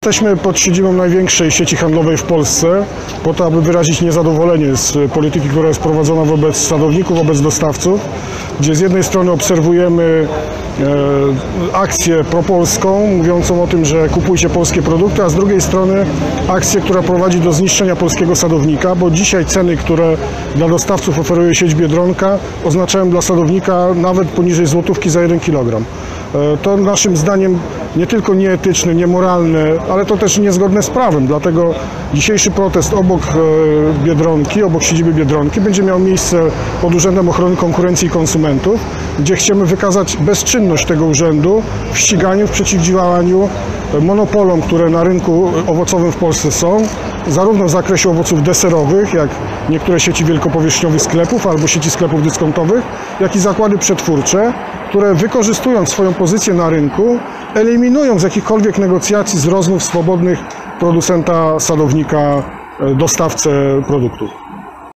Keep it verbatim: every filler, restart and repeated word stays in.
Jesteśmy pod siedzibą największej sieci handlowej w Polsce po to, aby wyrazić niezadowolenie z polityki, która jest prowadzona wobec sadowników, wobec dostawców, gdzie z jednej strony obserwujemy e, akcję propolską, mówiącą o tym, że kupujcie polskie produkty, a z drugiej strony akcję, która prowadzi do zniszczenia polskiego sadownika, bo dzisiaj ceny, które dla dostawców oferuje sieć Biedronka, oznaczają dla sadownika nawet poniżej złotówki za jeden kilogram. E, to naszym zdaniem nie tylko nieetyczny, niemoralny, ale to też niezgodne z prawem. Dlatego dzisiejszy protest obok Biedronki, obok siedziby Biedronki będzie miał miejsce pod Urzędem Ochrony Konkurencji i Konsumentów, gdzie chcemy wykazać bezczynność tego urzędu w ściganiu, w przeciwdziałaniu monopolom, które na rynku owocowym w Polsce są, zarówno w zakresie owoców deserowych, jak niektóre sieci wielkopowierzchniowych sklepów albo sieci sklepów dyskontowych, jak i zakłady przetwórcze, które wykorzystując swoją pozycję na rynku, eliminują z jakichkolwiek negocjacji, z rozmów swobodnych producenta, sadownika, dostawcę produktów.